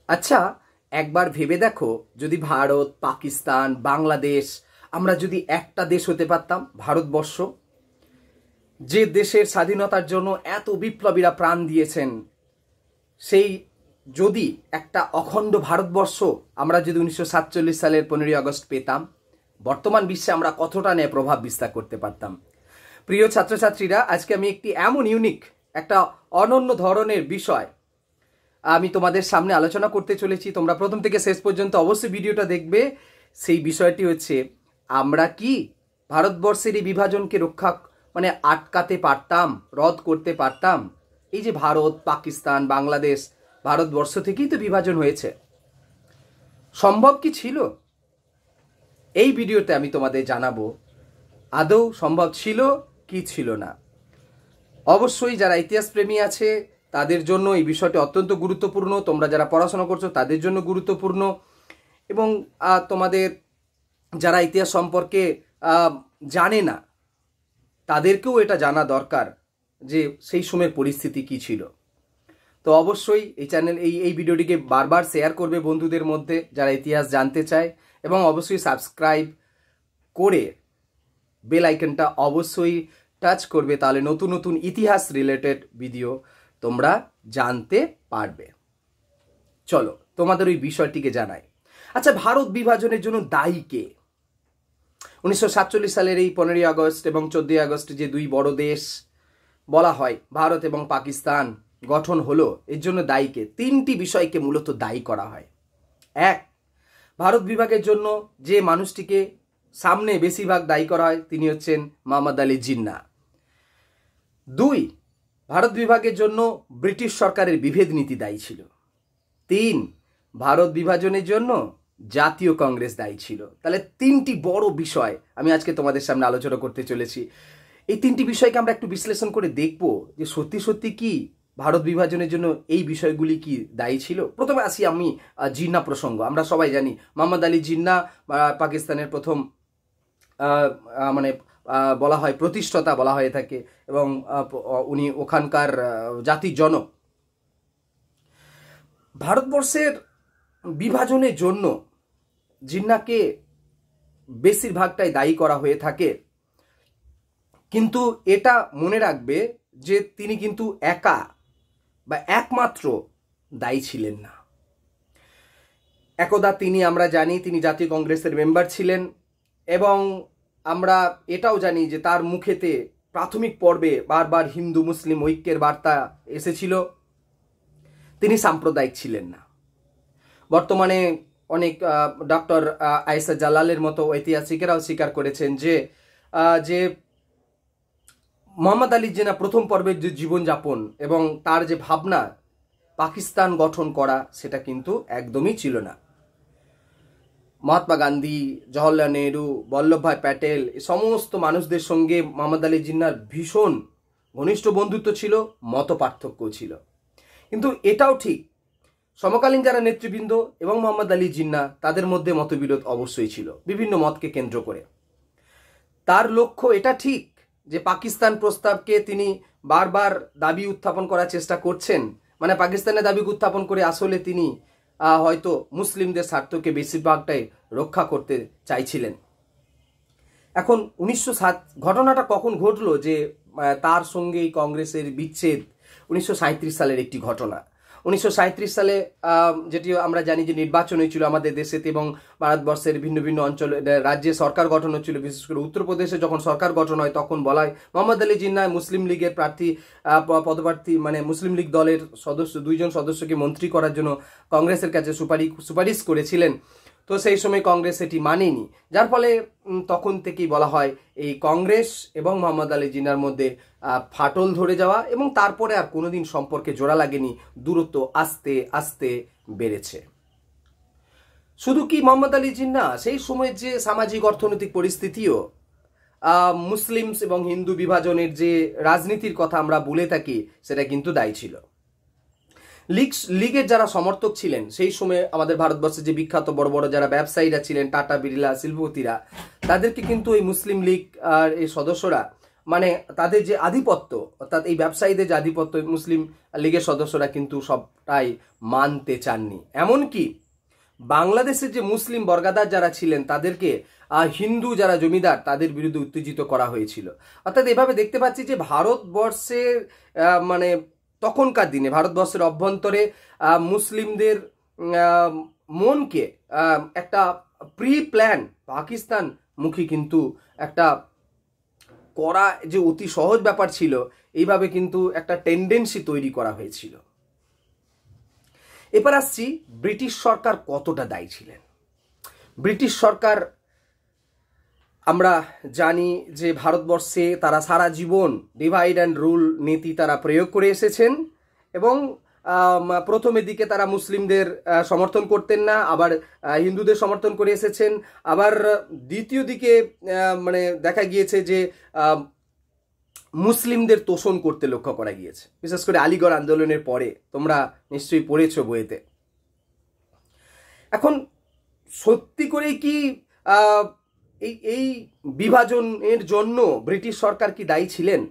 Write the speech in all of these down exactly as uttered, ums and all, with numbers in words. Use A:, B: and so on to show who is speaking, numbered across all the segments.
A: আচ্ছা, একবার ভেবে দেখো, যদি ভারত, পাকিস্তান, বাংলাদেশ আমরা যদি একটা দেশ হতে পারতাম, ভারতবর্ষ, যে দেশের স্বাধীনতার জন্য এত বিপ্লবীরা প্রাণ দিয়েছেন, সেই যদি একটা অখণ্ড ভারতবর্ষ আমরা যদি উনিশশো সাতচল্লিশ সালের পনেরোই আগস্ট পেতাম, বর্তমান বিশ্বে আমরা কতটা ন্যায় প্রভাব বিস্তার করতে পারতাম। প্রিয় ছাত্রছাত্রীরা, আজকে আমি একটি এমন ইউনিক, একটা অনন্য ধরনের বিষয় আমি তোমাদের সামনে আলোচনা করতে চলেছি। তোমরা প্রথম থেকে শেষ পর্যন্ত অবশ্যই ভিডিওটা দেখবে। সেই বিষয়টি হচ্ছে, আমরা কি ভারতবর্ষের এই বিভাজনকে রক্ষা মানে আটকাতে পারতাম, রদ করতে পারতাম? এই যে ভারত, পাকিস্তান, বাংলাদেশ, ভারতবর্ষ থেকেই তো বিভাজন হয়েছে। সম্ভব কি ছিল? এই ভিডিওতে আমি তোমাদের জানাবো আদৌ সম্ভব ছিল কি ছিল না। অবশ্যই যারা ইতিহাস প্রেমী আছে তাদের জন্য এই বিষয়টি অত্যন্ত গুরুত্বপূর্ণ, তোমরা যারা পড়াশোনা করছো তাদের জন্য গুরুত্বপূর্ণ, এবং তোমাদের যারা ইতিহাস সম্পর্কে জানে না তাদেরকেও এটা জানা দরকার যে সেই সময়ের পরিস্থিতি কি ছিল। তো অবশ্যই এই চ্যানেল এই এই ভিডিওটিকে বারবার শেয়ার করবে বন্ধুদের মধ্যে যারা ইতিহাস জানতে চায়, এবং অবশ্যই সাবস্ক্রাইব করে বেল আইকনটা অবশ্যই টাচ করবে, তাহলে নতুন নতুন ইতিহাস রিলেটেড ভিডিও তোমরা জানতে পারবে। চলো তোমাদের ওই বিষয়টিকে জানাই। আচ্ছা, ভারত বিভাজনের জন্য দায়ী কে? উনিশশো সাতচল্লিশ সালের এই পনেরোই আগস্ট এবং চোদ্দই আগস্ট যে দুই বড় দেশ বলা হয় ভারত এবং পাকিস্তান গঠন হলো, এর জন্য দায়ী কে? তিনটি বিষয়কে মূলত দায়ী করা হয়। এক, ভারত বিভাগের জন্য যে মানুষটিকে সামনে বেশিরভাগ দায়ী করা হয় তিনি হচ্ছেন মোহাম্মদ আলী জিন্না। দুই, ভারত বিভাগের জন্য ব্রিটিশ সরকারের বিভেদ নীতি দায়ী ছিল। তিন, ভারত বিভাজনের জন্য জাতীয় কংগ্রেস দায়ী ছিল। তাহলে তিনটি বড় বিষয় আমি আজকে তোমাদের সামনে আলোচনা করতে চলেছি। এই তিনটি বিষয়কে আমরা একটু বিশ্লেষণ করে দেখব যে সত্যি সত্যি কি ভারত বিভাজনের জন্য এই বিষয়গুলি কি দায়ী ছিল। প্রথমে আসি আমি জিন্না প্রসঙ্গ। আমরা সবাই জানি মোহাম্মদ আলী জিন্না পাকিস্তানের প্রথম মানে বলা হয় প্রতিষ্ঠাতা বলা হয়ে থাকে, এবং উনি ওখানকার জাতির জনক। ভারতবর্ষের বিভাজনের জন্য জিন্নাকে বেশিরভাগটাই দায়ী করা হয়ে থাকে, কিন্তু এটা মনে রাখবে যে তিনি কিন্তু একা বা একমাত্র দায়ী ছিলেন না। একদা তিনি, আমরা জানি তিনি জাতীয় কংগ্রেসের মেম্বার ছিলেন, এবং আমরা এটাও জানি যে তার মুখেতে প্রাথমিক পর্বে বারবার হিন্দু মুসলিম ঐক্যের বার্তা এসেছিল। তিনি সাম্প্রদায়িক ছিলেন না। বর্তমানে অনেক ডক্টর আয়েশা জালালের মতো ঐতিহাসিকেরাও স্বীকার করেছেন যে যে মোহাম্মদ আলী জিন্না প্রথম পর্বের যে জীবনযাপন এবং তার যে ভাবনা পাকিস্তান গঠন করা, সেটা কিন্তু একদমই ছিল না। মহাত্মা গান্ধী, জওহরলাল নেহরু, বল্লভভাই প্যাটেল, এই সমস্ত মানুষদের সঙ্গে মোহাম্মদ আলী জিন্নার ভীষণ ঘনিষ্ঠ বন্ধুত্ব ছিল, মত পার্থক্য ছিল। কিন্তু এটাও ঠিক, সমকালীন যারা নেতৃবৃন্দ এবং মোহাম্মদ আলী জিন্না তাদের মধ্যে মতবিরোধ অবশ্যই ছিল বিভিন্ন মতকে কেন্দ্র করে। তার লক্ষ্য এটা ঠিক যে পাকিস্তান প্রস্তাবকে তিনি বারবার দাবি উত্থাপন করার চেষ্টা করছেন, মানে পাকিস্তানের দাবি উত্থাপন করে আসলে তিনি হয়তো মুসলিমদের স্বার্থকে বেশিরভাগটাই রক্ষা করতে চাইছিলেন। এখন উনিশশো সাত ঘটনাটা কখন ঘটলো যে তার সঙ্গে কংগ্রেসের বিচ্ছেদ? উনিশশো সাঁত্রিশ সালের একটি ঘটনা। উনিশশো সাঁত্রিশ সালে যেটি আমরা জানি যে নির্বাচন হয়েছিল আমাদের দেশেতে, এবং ভারতবর্ষের ভিন্ন ভিন্ন অঞ্চল রাজ্যে সরকার গঠন হচ্ছিল। বিশেষ করে উত্তরপ্রদেশে যখন সরকার গঠন হয় তখন বলা হয় মোহাম্মদ আলী জিন্না মুসলিম লীগের প্রার্থী পদপ্রার্থী মানে মুসলিম লীগ দলের সদস্য দুইজন সদস্যকে মন্ত্রী করার জন্য কংগ্রেসের কাছে সুপারিশ সুপারিশ করেছিলেন। তো সেই সময় কংগ্রেস এটি মানেনি, যার ফলে তখন থেকেই বলা হয় এই কংগ্রেস এবং মোহাম্মদ আলী জিন্নার মধ্যে ফাটল ধরে যাওয়া, এবং তারপরে আর কোনোদিন সম্পর্কে জোড়া লাগেনি, দূরত্ব আস্তে আস্তে বেড়েছে। শুধু কি মোহাম্মদ আলী জিন্না, সেই সময়ের যে সামাজিক অর্থনৈতিক পরিস্থিতিও মুসলিম এবং হিন্দু বিভাজনের যে রাজনীতির কথা আমরা বলে থাকি সেটা কিন্তু দায়ী ছিল। লীগ লীগের যারা সমর্থক ছিলেন সেই সময় আমাদের ভারতবর্ষে যে বিখ্যাত বড় বড় যারা ব্যবসায়ীরা ছিলেন, টাটা বিড়লা শিল্পপতিরা, তাদেরকে কিন্তু এই মুসলিম লীগ আর এই সদস্যরা মানে তাদের যে আধিপত্য, অর্থাৎ এই ব্যবসায়ীদের যে আধিপত্য, মুসলিম লীগের সদস্যরা কিন্তু সবটাই মানতে চাননি। এমনকি বাংলাদেশের যে মুসলিম বর্গাদার যারা ছিলেন তাদেরকে হিন্দু যারা জমিদার তাদের বিরুদ্ধে উত্তেজিত করা হয়েছিল। অর্থাৎ এভাবে দেখতে পাচ্ছি যে ভারতবর্ষের মানে তখনকার দিনে ভারতবর্ষের অভ্যন্তরে মুসলিমদের মনকে একটা প্রি প্ল্যান পাকিস্তান মুখী কিন্তু একটা করা যে অতি সহজ ব্যাপার ছিল, এইভাবে কিন্তু একটা টেন্ডেন্সি তৈরি করা হয়েছিল। এবার আসছি ব্রিটিশ সরকার কতটা দায়ী ছিলেন। ব্রিটিশ সরকার আমরা জানি যে ভারতবর্ষে তারা সারা জীবন ডিভাইড অ্যান্ড রুল নীতি তারা প্রয়োগ করে এসেছেন এবং প্রথমের দিকে তারা মুসলিমদের সমর্থন করতেন না, আবার হিন্দুদের সমর্থন করে এসেছেন, আবার দ্বিতীয় দিকে মানে দেখা গিয়েছে যে মুসলিমদের তোষণ করতে লক্ষ্য করা গিয়েছে, বিশেষ করে আলিগড় আন্দোলনের পরে। তোমরা নিশ্চয়ই পড়েছো বইতে। এখন সত্যি করেই কি এই এই বিভাজনের জন্য ব্রিটিশ সরকার কি দায়ী ছিলেন?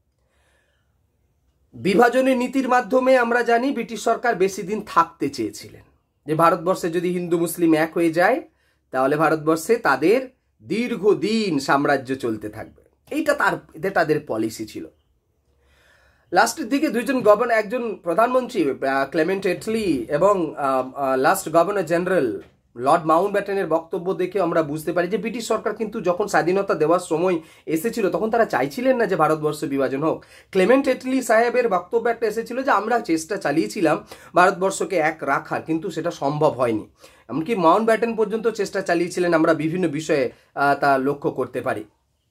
A: বিভাজনের নীতির মাধ্যমে আমরা জানি ব্রিটিশ সরকার বেশি দিন থাকতে চেয়েছিলেন, যে ভারতবর্ষে যদি হিন্দু মুসলিম এক হয়ে যায় তাহলে ভারতবর্ষে তাদের দীর্ঘদিন সাম্রাজ্য চলতে থাকবে। এইটা তার তাদের পলিসি ছিল। লাস্টের দিকে দুইজন গভর্নর, একজন প্রধানমন্ত্রী ক্লেমেন্ট এটলি এবং লাস্ট গভর্নর জেনারেল লর্ড মাউন্টব্যাটেনের বক্তব্য দেখে আমরা বুঝতে পারি যে ব্রিটিশ সরকার কিন্তু যখন স্বাধীনতা দেওয়ার সময় এসেছিল তখন তারা চাইছিলেন না যে ভারতবর্ষ বিভাজন হোক। ক্লেমেন্ট এটলি সাহেবের বক্তব্য একটা এসেছিল যে আমরা চেষ্টা চালিয়েছিলাম ভারতবর্ষকে এক রাখার, কিন্তু সেটা সম্ভব হয়নি। এমনকি মাউন্টব্যাটেন পর্যন্ত চেষ্টা চালিয়েছিলেন, আমরা বিভিন্ন বিষয়ে তা লক্ষ্য করতে পারি।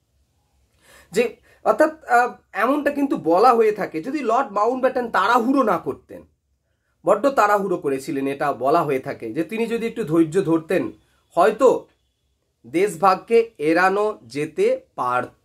A: যে অর্থাৎ এমনটা কিন্তু বলা হয়ে থাকে, যদি লর্ড মাউন্টব্যাটেন তাড়াহুড়ো না করতেন, বড্ড তাড়াহুড়ো করেছিলেন এটা বলা হয়ে থাকে, যে তিনি যদি একটু ধৈর্য ধরতেন হয়তো দেশভাগকে এড়ানো যেতে পারত।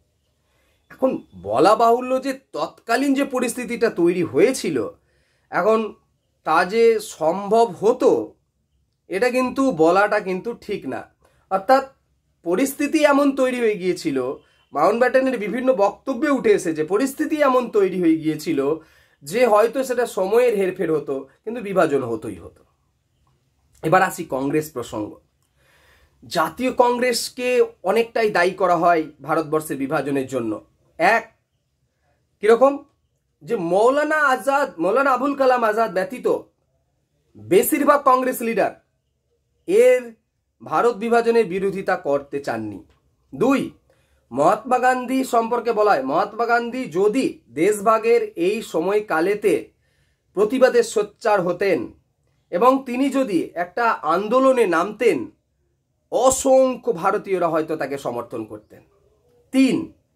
A: এখন বলা বাহুল্য যে তৎকালীন যে পরিস্থিতিটা তৈরি হয়েছিল, এখন তা যে সম্ভব হতো এটা কিন্তু বলাটা কিন্তু ঠিক না। অর্থাৎ পরিস্থিতি এমন তৈরি হয়ে গিয়েছিল, মাউন্টব্যাটেনের বিভিন্ন বক্তব্যে উঠে এসেছে, পরিস্থিতি এমন তৈরি হয়ে গিয়েছিল যে হয়তো সেটা সময়ের হেরফের হতো, কিন্তু বিভাজন হতোই হতো। এবার আসি কংগ্রেস প্রসঙ্গ। জাতীয় কংগ্রেসকে অনেকটাই দায়ী করা হয় ভারতবর্ষের বিভাজনের জন্য। এক কিরকম, যে মৌলানা আজাদ, মৌলানা আবুল কালাম আজাদ ব্যতীত বেশিরভাগ কংগ্রেস লিডার এর ভারত বিভাজনের বিরোধিতা করতে চাননি। দুই, মহাত্মা গান্ধী সম্পর্কে বলা হয়, মহাত্মা গান্ধী যদি দেশভাগের এই সময়কালেতে প্রতিবাদে সোচ্চার হতেন এবং তিনি যদি একটা আন্দোলনে নামতেন, অসংখ্য ভারতীয়রা হয়তো তাকে সমর্থন করতেন। তিন,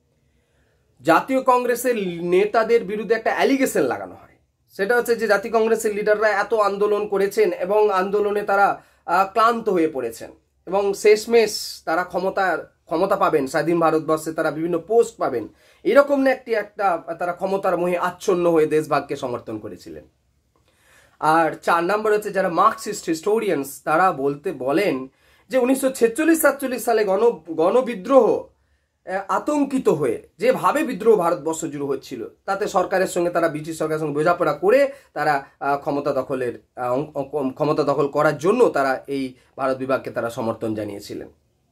A: জাতীয় কংগ্রেসের নেতাদের বিরুদ্ধে একটা অ্যালিগেশন লাগানো হয়, সেটা হচ্ছে যে জাতীয় কংগ্রেসের লিডাররা এত আন্দোলন করেছেন এবং আন্দোলনে তারা ক্লান্ত হয়ে পড়েছেন এবং শেষমেশ তারা ক্ষমতার ক্ষমতা পাবেন, স্বাধীন ভারতবর্ষে তারা বিভিন্ন পোস্ট পাবেন, এরকম না একটি একটা তারা ক্ষমতার মোহে আচ্ছন্ন হয়ে দেশভাগকে সমর্থন করেছিলেন। আর চার নম্বর হচ্ছে যারা মার্কসিস্ট হিস্টোরিয়ানস, তারা বলতে বলেন যে উনিশশো ছেচল্লিশ সাতচল্লিশ সালে গণ গণবিদ্রোহ আতঙ্কিত হয়ে যেভাবে বিদ্রোহ ভারতবর্ষ জুড়ে হচ্ছিল, তাতে সরকারের সঙ্গে তারা ব্রিটিশ সরকারের সঙ্গে বোঝাপড়া করে তারা ক্ষমতা দখলের ক্ষমতা দখল করার জন্য তারা এই ভারত বিভাগকে তারা সমর্থন জানিয়েছিলেন।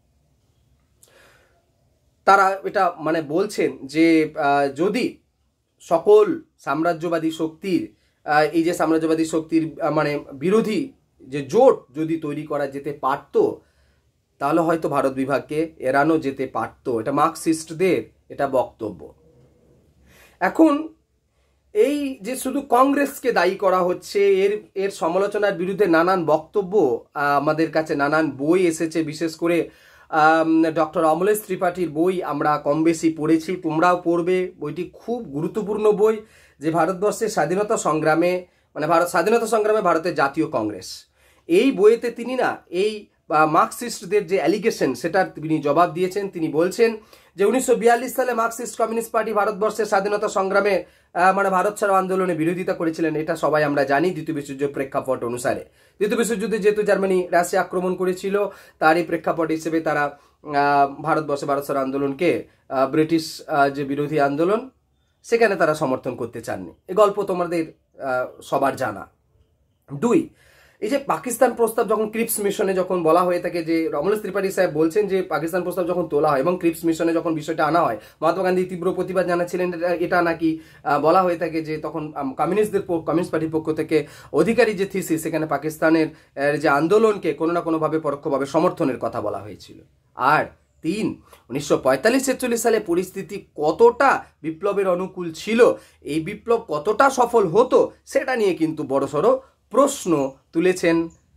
A: তারা এটা মানে বলছেন যে যদি সকল সাম্রাজ্যবাদী শক্তির এই যে সাম্রাজ্যবাদী শক্তির মানে বিরোধী যে জোট যদি তৈরি করা যেতে পারত তাহলে হয়তো ভারত বিভাগকে এড়ানো যেতে পারত। এটা মার্কসিস্টদের এটা বক্তব্য। এখন এই যে শুধু কংগ্রেসকে দায়ী করা হচ্ছে, এর এর সমালোচনার বিরুদ্ধে নানান বক্তব্য আমাদের কাছে, নানান বই এসেছে, বিশেষ করে ডক্টর অমলেশ ত্রিপাঠীর বই আমরা কম বেশি পড়েছি, তোমরাও পড়বে। বইটি খুব গুরুত্বপূর্ণ বই, যে ভারতবর্ষের স্বাধীনতা সংগ্রামে মানে ভারত স্বাধীনতা সংগ্রামে ভারতের জাতীয় কংগ্রেস। এই বইতে তিনি না এই মার্কসিস্টদের যে অ্যালিগেশন সেটার তিনি জবাব দিয়েছেন। তিনি বলছেন যে উনিশশো বিয়াল্লিশ সালে মার্কসিস্ট কমিউনিস্ট পার্টি ভারতবর্ষের স্বাধীনতা সংগ্রামে মানে ভারত ছাড়ো আন্দোলনে বিরোধিতা করেছিলেন, এটা সবাই আমরা জানি। দ্বিতীয় বিশ্বযুদ্ধের প্রেক্ষাপট অনুসারে দ্বিতীয় বিশ্বযুদ্ধে যেহেতু জার্মানি রাশিয়া আক্রমণ করেছিল, তারই প্রেক্ষাপট হিসেবে তারা ভারতবর্ষে ভারত ছাড়ো আন্দোলনকে ব্রিটিশ যে বিরোধী আন্দোলন সেখানে তারা সমর্থন করতে চাননি। এই গল্প তোমাদের সবার জানা। দুই, এই যে পাকিস্তান প্রস্তাব যখন ক্রিপস মিশনে যখন বলা হয়ে থাকে, যে অমলেশ ত্রিপাঠী সাহেব বলছেন যে পাকিস্তান প্রস্তাব যখন তোলা হয় এবং ক্রিপস মিশনে যখন বিষয়টা আনা হয়, মহাত্মা গান্ধী তীব্র প্রতিবাদ জানাচ্ছিলেন। এটা নাকি বলা হয়ে থাকে যে তখন কমিউনিস্টদের কমিউনিস্ট পার্টির পক্ষ থেকে অধিকারী যে থিসিস, সেখানে পাকিস্তানের যে আন্দোলনকে কোনো না কোনোভাবে পরোক্ষভাবে সমর্থনের কথা বলা হয়েছিল। আর তিন, উনিশশো পঁয়তাল্লিশ ছেচল্লিশ সালে পরিস্থিতি কতটা বিপ্লবের অনুকূল ছিল, এই বিপ্লব কতটা সফল হতো, সেটা নিয়ে কিন্তু বড়সড় প্রশ্ন তুলেছেন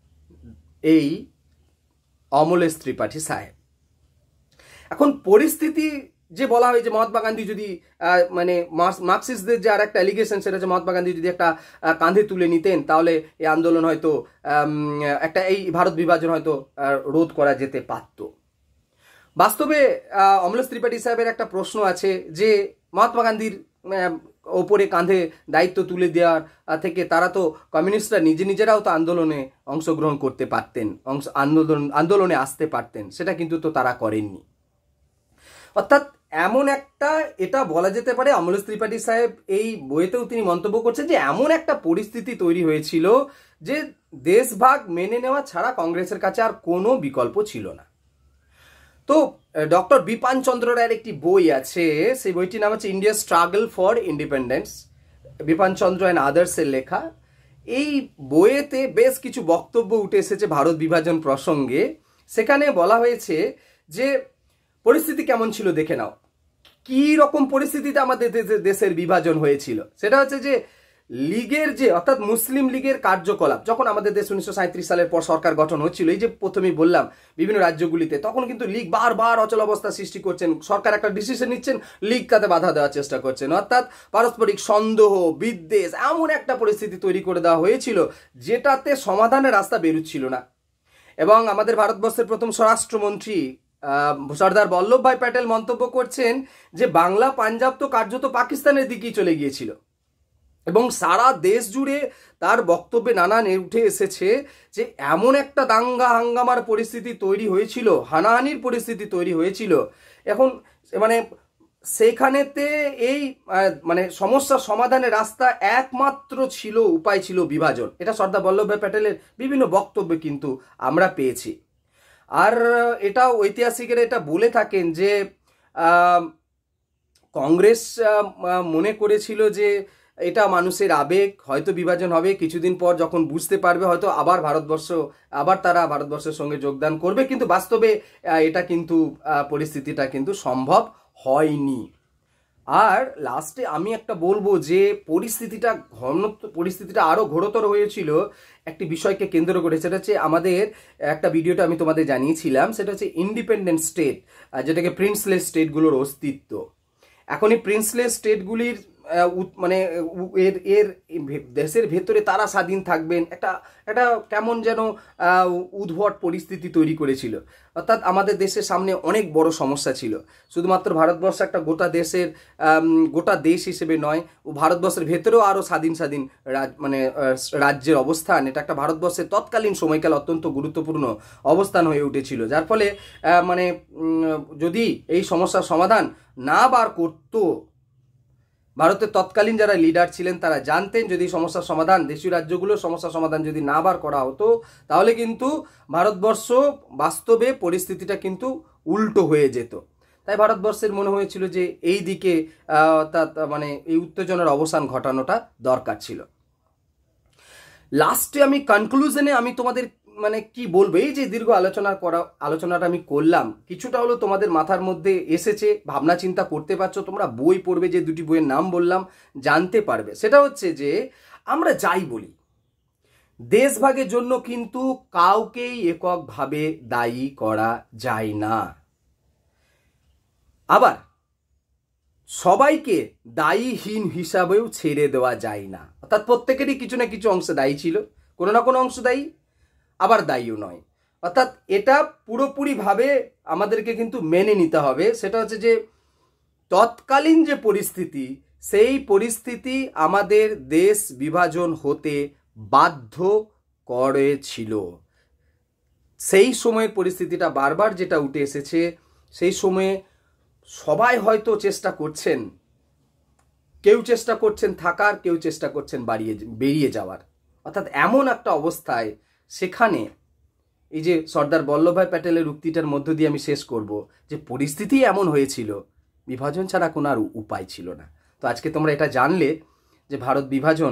A: এই অমলেশ ত্রিপাঠী সাহেব। এখন পরিস্থিতি যে বলা হয় যে মহাত্মা গান্ধী যদি মানে মার্কসিস্টদের যে আর একটা অ্যালিগেশন, সেটা হচ্ছে মহাত্মা গান্ধী যদি একটা কাঁধে তুলে নিতেন তাহলে এই আন্দোলন হয়তো একটা এই ভারত বিভাজন হয়তো রোধ করা যেতে পারত। বাস্তবে অমলেশ ত্রিপাঠী সাহেবের একটা প্রশ্ন আছে যে মহাত্মা গান্ধীর ওপরে কাঁধে দায়িত্ব তুলে দেওয়ার থেকে তারা তো কমিউনিস্টরা নিজে নিজেরাও তো আন্দোলনে অংশগ্রহণ করতে পারতেন, অংশ আন্দোলন আন্দোলনে আসতে পারতেন, সেটা কিন্তু তো তারা করেননি। অর্থাৎ এমন একটা, এটা বলা যেতে পারে অমলেশ ত্রিপাঠী সাহেব এই বইতেও তিনি মন্তব্য করছেন যে এমন একটা পরিস্থিতি তৈরি হয়েছিল যে দেশভাগ মেনে নেওয়া ছাড়া কংগ্রেসের কাছে আর কোনো বিকল্প ছিল না। তো ডক্টর বিপান চন্দ্র রায়ের একটি বই আছে, সেই বইটির নাম হচ্ছে India struggle for independence, Bipan Chandra and আদার্সের লেখা। এই বইয়েতে বেশ কিছু বক্তব্য উঠে এসেছে ভারত বিভাজন প্রসঙ্গে। সেখানে বলা হয়েছে যে পরিস্থিতি কেমন ছিল দেখে নাও, কি রকম পরিস্থিতিতে আমাদের দেশের বিভাজন হয়েছিল। সেটা হচ্ছে যে লীগের যে অর্থাৎ মুসলিম লীগের কার্যকলাপ, যখন আমাদের দেশ উনিশশো সাঁত্রিশ সালের পর সরকার গঠন হচ্ছিল, এই যে প্রথমেই বললাম বিভিন্ন রাজ্যগুলিতে, তখন কিন্তু লীগ বারবার অচল অবস্থা সৃষ্টি করছেন। সরকার একটা ডিসিশন নিচ্ছেন, লীগ তাতে বাধা দেওয়ার চেষ্টা করছেন, অর্থাৎ পারস্পরিক সন্দেহ, বিদ্বেষ, এমন একটা পরিস্থিতি তৈরি করে দেওয়া হয়েছিল যেটাতে সমাধানের রাস্তা বেরোচ্ছিল না। এবং আমাদের ভারতবর্ষের প্রথম স্বরাষ্ট্রমন্ত্রী সর্দার বল্লভভাই প্যাটেল মন্তব্য করছেন যে বাংলা পাঞ্জাব তো কার্যত পাকিস্তানের দিকেই চলে গিয়েছিল। এবং সারা দেশ জুড়ে তার বক্তব্যে নানান উঠে এসেছে যে এমন একটা দাঙ্গা হাঙ্গামার পরিস্থিতি তৈরি হয়েছিল, হানাহানির পরিস্থিতি তৈরি হয়েছিল। এখন মানে সেখানেতে এই মানে সমস্যা সমাধানের রাস্তা একমাত্র ছিল, উপায় ছিল বিভাজন। এটা সর্দার বল্লভভাই প্যাটেলের বিভিন্ন বক্তব্যে কিন্তু আমরা পেয়েছি। আর এটা ঐতিহাসিকেরা এটা বলে থাকেন যে কংগ্রেস মনে করেছিল যে এটা মানুষের আবেগ, হয়তো বিভাজন হবে, কিছুদিন পর যখন বুঝতে পারবে হয়তো আবার ভারতবর্ষ আবার তারা ভারতবর্ষের সঙ্গে যোগদান করবে, কিন্তু বাস্তবে এটা কিন্তু পরিস্থিতিটা কিন্তু সম্ভব হয়নি। আর লাস্টে আমি একটা বলবো যে পরিস্থিতিটা ঘন পরিস্থিতিটা আরও ঘোরতর হয়েছিল একটি বিষয়কে কেন্দ্র করে। সেটা হচ্ছে আমাদের একটা ভিডিওটা আমি তোমাদের জানিয়েছিলাম, সেটা হচ্ছে ইন্ডিপেন্ডেন্ট স্টেট, যেটাকে প্রিন্সলেস স্টেটগুলোর অস্তিত্ব। এখন এই প্রিন্সলেস স্টেটগুলির মানে এর এর দেশের ভেতরে তারা স্বাধীন থাকবেন, একটা একটা কেমন যেন উদ্ভট পরিস্থিতি তৈরি করেছিল। অর্থাৎ আমাদের দেশের সামনে অনেক বড় সমস্যা ছিল, শুধুমাত্র ভারতবর্ষ একটা গোটা দেশের গোটা দেশ হিসেবে নয়, ও ভারতবর্ষের ভেতরেও আরও স্বাধীন স্বাধীন মানে রাজ্যের অবস্থান, এটা একটা ভারতবর্ষের তৎকালীন সময়কাল অত্যন্ত গুরুত্বপূর্ণ অবস্থান হয়ে উঠেছিল। যার ফলে মানে যদি এই সমস্যার সমাধান না বার করতো, ভারতের তৎকালীন যারা লিডার ছিলেন তারা জানতেন যদি সমস্যার সমাধান, দেশীয় রাজ্যগুলোর সমস্যার সমাধান যদি না বার করা হতো, তাহলে কিন্তু ভারতবর্ষ বাস্তবে পরিস্থিতিটা কিন্তু উল্টো হয়ে যেত। তাই ভারতবর্ষের মনে হয়েছিল যে এই দিকে অর্থাৎ মানে এই উত্তেজনার অবসান ঘটানোটা দরকার ছিল। লাস্টে আমি কনক্লুশনে আমি তোমাদের মানে কি বলবো, এই যে দীর্ঘ আলোচনা করা আলোচনাটা আমি করলাম, কিছুটা হলো তোমাদের মাথার মধ্যে এসেছে, ভাবনা চিন্তা করতে পারছো, তোমরা বই পড়বে, যে দুটি বইয়ের নাম বললাম জানতে পারবে। সেটা হচ্ছে যে আমরা যাই বলি, দেশভাগের জন্য কিন্তু কাউকেই এককভাবে দায়ী করা যায় না, আবার সবাইকে দায়ীহীন হিসাবেও ছেড়ে দেওয়া যায় না। অর্থাৎ প্রত্যেকেরই কিছু না কিছু অংশে দায়ী ছিল, কোনো না কোনো অংশ দায়ী, আবার দায়ীও নয়। অর্থাৎ এটা পুরোপুরিভাবে আমাদেরকে কিন্তু মেনে নিতে হবে। সেটা হচ্ছে যে তৎকালীন যে পরিস্থিতি, সেই পরিস্থিতি আমাদের দেশ বিভাজন হতে বাধ্য করেছিল। সেই সময়ের পরিস্থিতিটা বারবার যেটা উঠে এসেছে, সেই সময়ে সবাই হয়তো চেষ্টা করছেন, কেউ চেষ্টা করছেন থাকার, কেউ চেষ্টা করছেন বাড়িয়ে বেরিয়ে যাওয়ার। অর্থাৎ এমন একটা অবস্থায় সেখানে এই যে সর্দার বল্লভভাই প্যাটেলের উক্তিটার মধ্য দিয়ে আমি শেষ করব, যে পরিস্থিতি এমন হয়েছিল, বিভাজন ছাড়া কোনো আর উপায় ছিল না। তো আজকে তোমরা এটা জানলে যে ভারত বিভাজন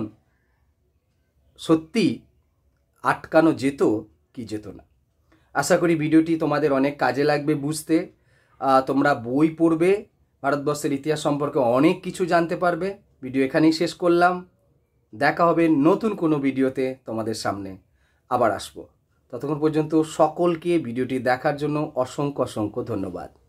A: সত্যি আটকানো যেত কি যেত না। আশা করি ভিডিওটি তোমাদের অনেক কাজে লাগবে বুঝতে। তোমরা বই পড়বে, ভারতবর্ষের ইতিহাস সম্পর্কে অনেক কিছু জানতে পারবে। ভিডিও এখানেই শেষ করলাম। দেখা হবে নতুন কোনো ভিডিওতে, তোমাদের সামনে আবার আসবো। ততক্ষণ পর্যন্ত সকলকে ভিডিওটি দেখার জন্য অসংখ্য অসংখ্য ধন্যবাদ।